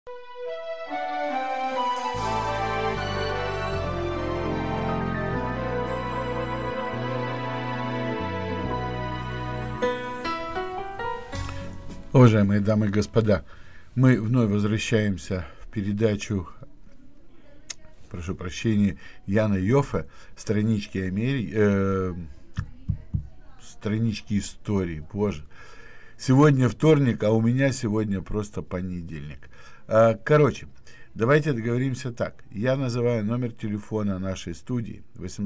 Уважаемые дамы и господа, мы вновь возвращаемся в передачу, прошу прощения, Яна Йоффе «Странички странички истории». Боже, сегодня вторник, а у меня сегодня просто понедельник. Короче, давайте договоримся так. Я называю номер телефона нашей студии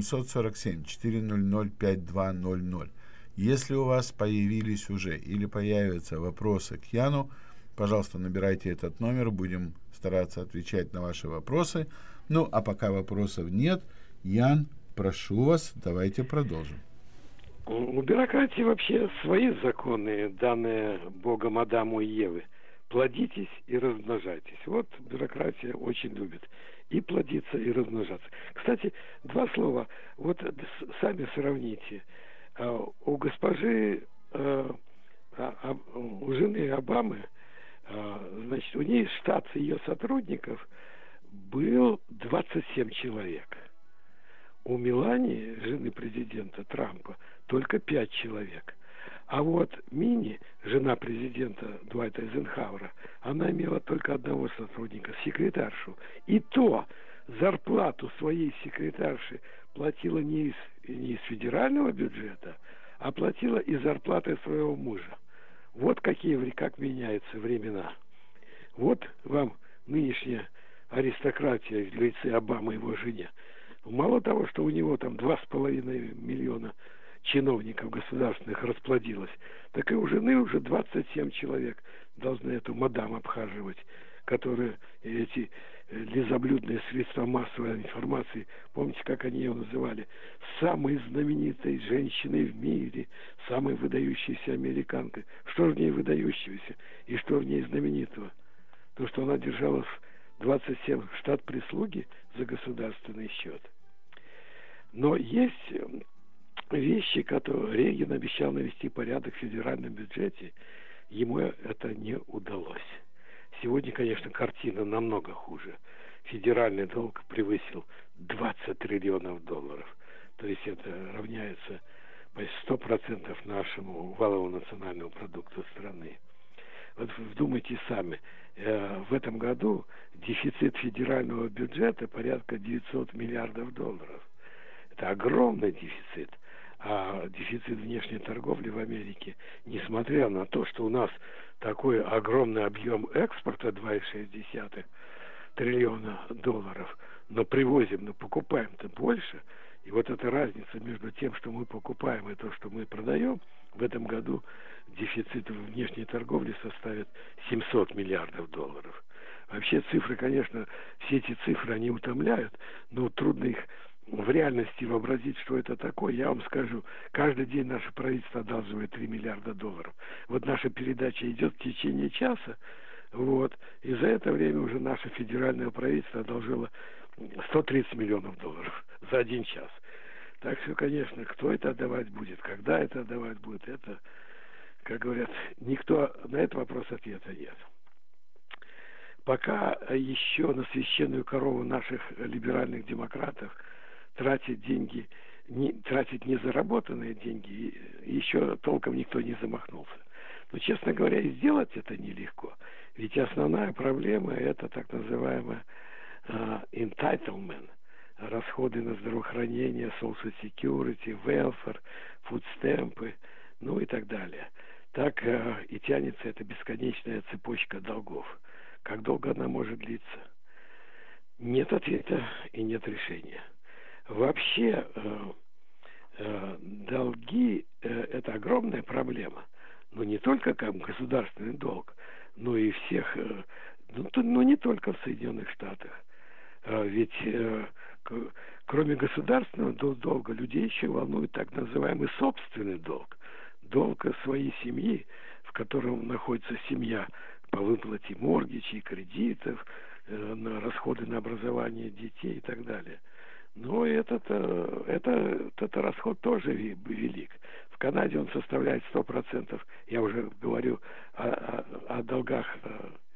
847-400-5200. Если у вас появились уже или появятся вопросы к Яну, пожалуйста, набирайте этот номер, будем стараться отвечать на ваши вопросы. Ну, а пока вопросов нет, Ян, прошу вас, давайте продолжим. У бюрократии вообще свои законы, данные Богом Адаму и Евы. Плодитесь и размножайтесь. Вот бюрократия очень любит и плодиться, и размножаться. Кстати, два слова. Вот сами сравните. У госпожи, у жены Обамы, значит, у нее штат ее сотрудников был 27 человек. У Мелании, жены президента Трампа, только 5 человек. А вот Мини, жена президента Дуайта Эйзенхауэра, она имела только одного сотрудника, секретаршу. И то зарплату своей секретарши платила не из федерального бюджета, а платила из зарплаты своего мужа. Вот как меняются времена. Вот вам нынешняя аристократия в лице Обамы и его жене. Мало того, что у него там 2,5 миллиона чиновников государственных расплодилось, так и у жены уже 27 человек должны эту мадам обхаживать, которые эти лизоблюдные средства массовой информации, помните, как они ее называли, самой знаменитой женщиной в мире, самой выдающейся американкой. Что в ней выдающегося и что в ней знаменитого? То, что она держала 27 штат прислуги за государственный счет. Но есть вещи, которые Рейган обещал навести порядок в федеральном бюджете, ему это не удалось. Сегодня, конечно, картина намного хуже. Федеральный долг превысил 20 триллионов долларов. То есть это равняется почти 100% нашему валовому национальному продукту страны. Вот вдумайтесь сами, в этом году дефицит федерального бюджета порядка 900 миллиардов долларов. Это огромный дефицит. А дефицит внешней торговли в Америке, несмотря на то, что у нас такой огромный объем экспорта 2,6 триллиона долларов, но привозим, но покупаем-то больше. И вот эта разница между тем, что мы покупаем, и то, что мы продаем, в этом году дефицит внешней торговли составит 700 миллиардов долларов. Вообще цифры, конечно, все эти цифры, они утомляют, но трудно их в реальности вообразить, что это такое. Я вам скажу, каждый день наше правительство одалживает 3 миллиарда долларов. Вот наша передача идет в течение часа, вот, и за это время уже наше федеральное правительство одолжило 130 миллионов долларов за один час. Так что, конечно, кто это отдавать будет, когда это отдавать будет, это, как говорят, никто на этот вопрос ответа нет. Пока еще на священную корову наших либеральных демократов тратить незаработанные деньги, еще толком никто не замахнулся. Но, честно говоря, и сделать это нелегко. Ведь основная проблема – это так называемая entitlement, расходы на здравоохранение, social security, welfare, food stamps, ну и так далее. Так и тянется эта бесконечная цепочка долгов. Как долго она может длиться? Нет ответа и нет решения. Вообще, долги – это огромная проблема. Но не только как государственный долг, но и всех, но не только в Соединенных Штатах. Ведь кроме государственного долга, людей еще волнует так называемый собственный долг. Долг своей семьи, в котором находится семья по выплате моргичей, кредитов, на расходы на образование детей и так далее. Но этот расход тоже велик. В Канаде он составляет 100%. Я уже говорю о долгах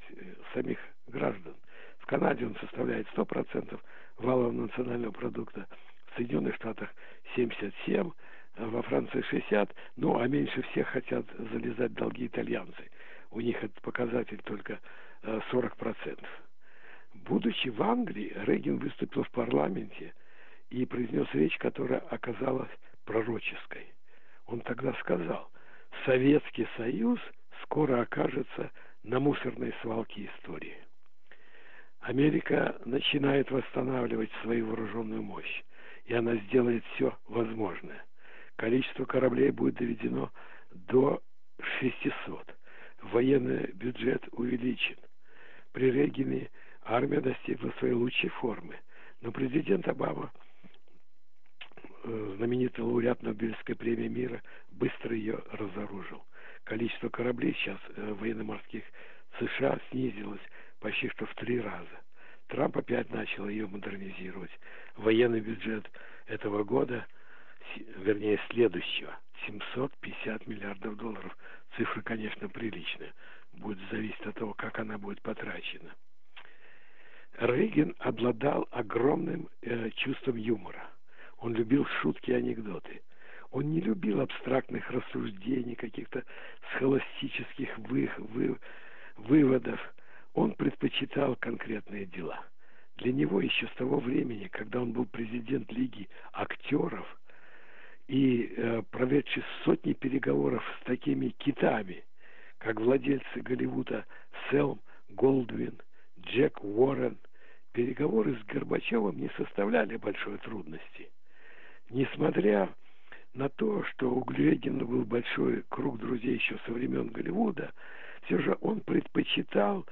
самих граждан. В Канаде он составляет 100% валового национального продукта, в Соединенных Штатах 77%, во Франции 60%, ну а меньше всех хотят залезать в долги итальянцы. У них этот показатель только 40%. Будучи в Англии, Рейган выступил в парламенте и произнес речь, которая оказалась пророческой. Он тогда сказал: Советский Союз скоро окажется на мусорной свалке истории. Америка начинает восстанавливать свою вооруженную мощь, и она сделает все возможное. Количество кораблей будет доведено до 600. Военный бюджет увеличен. При Рейгане армия достигла своей лучшей формы, но президент Обама, знаменитый лауреат Нобелевской премии мира, быстро ее разоружил. Количество кораблей сейчас военно-морских США снизилось почти что в 3 раза. Трамп опять начал ее модернизировать. Военный бюджет этого года, вернее следующего, 750 миллиардов долларов. Цифра, конечно, приличная. Будет зависеть от того, как она будет потрачена. Рейган обладал огромным чувством юмора. Он любил шутки и анекдоты. Он не любил абстрактных рассуждений, каких-то схоластических выводов. Он предпочитал конкретные дела. Для него еще с того времени, когда он был президент Лиги актеров и проведший сотни переговоров с такими китами, как владельцы Голливуда Селм Голдвин, Джек Уоррен, переговоры с Горбачевым не составляли большой трудности. Несмотря на то, что у Рейгана был большой круг друзей еще со времен Голливуда, все же он предпочитал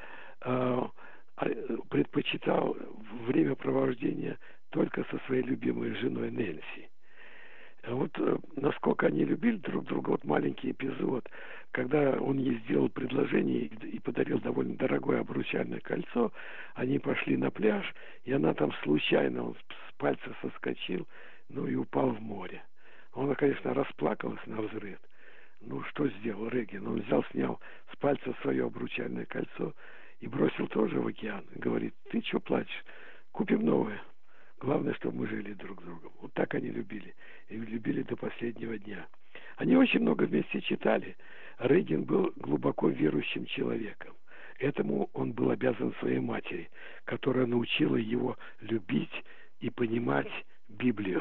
времяпровождение только со своей любимой женой Нэнси. Вот насколько они любили друг друга, вот маленький эпизод, когда он ей сделал предложение и подарил довольно дорогое обручальное кольцо, они пошли на пляж, и она там случайно, он с пальца соскочил, ну и упал в море. Она, конечно, расплакалась навзрыд. Ну, что сделал Рейган? Он взял, снял с пальца свое обручальное кольцо и бросил тоже в океан. Говорит: ты что плачешь? Купим новое. Главное, чтобы мы жили друг с другом. Вот так они любили. И любили до последнего дня. Они очень много вместе читали. Рейган был глубоко верующим человеком. Этому он был обязан своей матери, которая научила его любить и понимать Библию.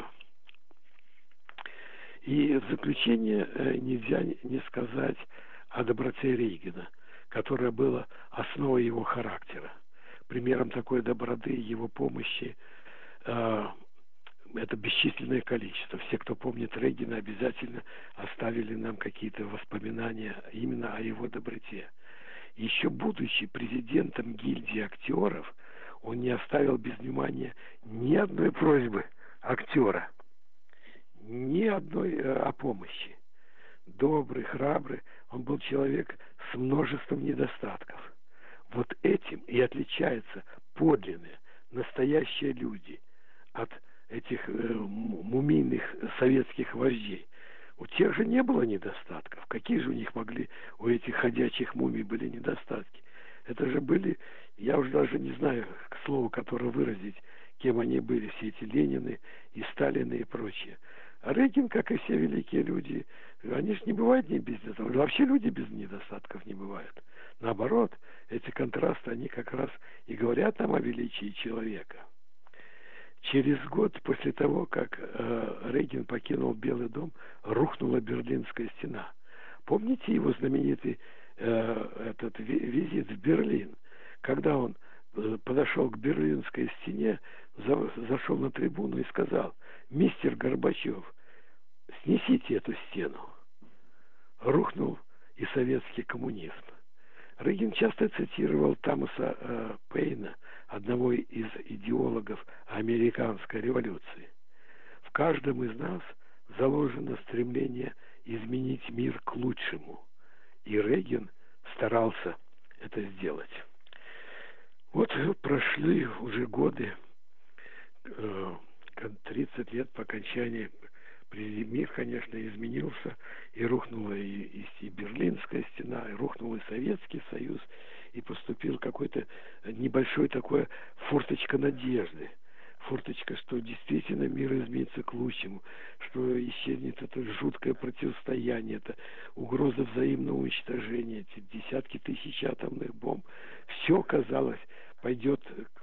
И в заключение нельзя не сказать о доброте Рейгана, которая была основой его характера. Примером такой доброты и его помощи это бесчисленное количество. Все, кто помнит Рейгана, обязательно оставили нам какие-то воспоминания именно о его доброте. Еще будучи президентом гильдии актеров, он не оставил без внимания ни одной просьбы актера, ни одной о помощи. Добрый, храбрый, он был человек с множеством недостатков. Вот этим и отличаются подлинные, настоящие люди от этих мумийных советских вождей. У тех же не было недостатков. Какие же у них могли, у этих ходячих мумий были недостатки? Это же были, я уже даже не знаю, к слову, которое выразить, кем они были, все эти Ленины и Сталины и прочее. А Рейган, как и все великие люди, они же не бывают не без этого. Вообще люди без недостатков не бывают. Наоборот, эти контрасты, они как раз и говорят нам о величии человека. Через год после того, как Рейган покинул Белый дом, рухнула Берлинская стена. Помните его знаменитый этот визит в Берлин, когда он подошел к Берлинской стене, зашел на трибуну и сказал: мистер Горбачев, снесите эту стену. Рухнул и советский коммунизм. Рейган часто цитировал Томаса Пейна, одного из идеологов американской революции. В каждом из нас заложено стремление изменить мир к лучшему. И Рейган старался это сделать. Вот прошли уже годы, 30 лет по окончании. Мир, конечно, изменился, и рухнула и Берлинская стена, и рухнул и Советский Союз, и и поступил какой-то небольшой такой форточка надежды. Форточка, что действительно мир изменится к лучшему, что исчезнет это жуткое противостояние, это угроза взаимного уничтожения, эти десятки тысяч атомных бомб. Все, казалось, пойдет,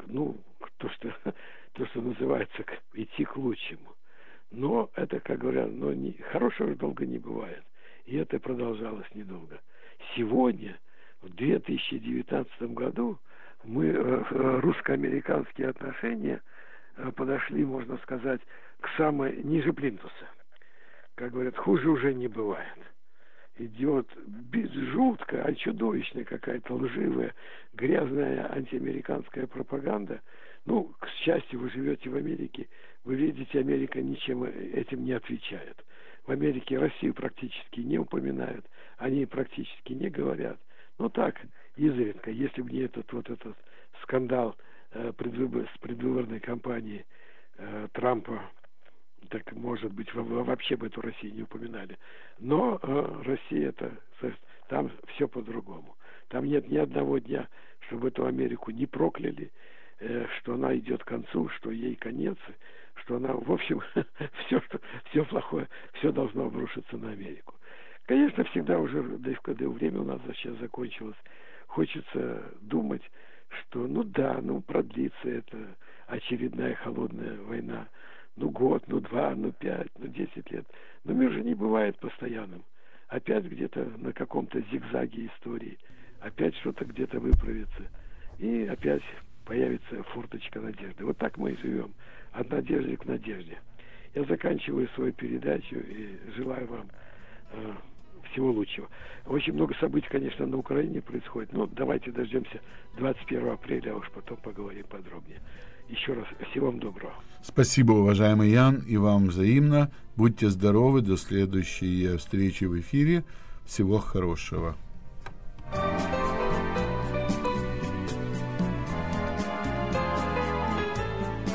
то, что называется, идти к лучшему. Но это, как говорят, хорошего долго не бывает. И это продолжалось недолго. Сегодня, в 2019 году, мы русско-американские отношения подошли, можно сказать, к самой ниже плинтуса. Как говорят, хуже уже не бывает. Идет жуткая, чудовищная какая-то лживая, грязная антиамериканская пропаганда. К счастью, вы живете в Америке, вы видите, Америка ничем этим не отвечает. В Америке Россию практически не упоминают, они практически не говорят. Так, изредка, если бы не этот скандал с предвыборной кампанией Трампа, так, может быть, вообще бы эту Россию не упоминали. Но Россия, там все по-другому. Там нет ни одного дня, чтобы эту Америку не прокляли, что она идет к концу, что ей конец, что она, в общем, все плохое, все должно обрушиться на Америку. Конечно, всегда уже, когда время у нас сейчас закончилось, хочется думать, что, продлится эта очередная холодная война. Год, 2, 5, 10 лет. Но мир же не бывает постоянным. Опять где-то на каком-то зигзаге истории. Опять что-то где-то выправится. И опять появится форточка надежды. Вот так мы и живем. От надежды к надежде. Я заканчиваю свою передачу и желаю вам всего лучшего. Очень много событий, конечно, на Украине происходит. Давайте дождемся 21 апреля, а уж потом поговорим подробнее. Еще раз, всего вам доброго. Спасибо, уважаемый Ян, и вам взаимно. Будьте здоровы, до следующей встречи в эфире. Всего хорошего.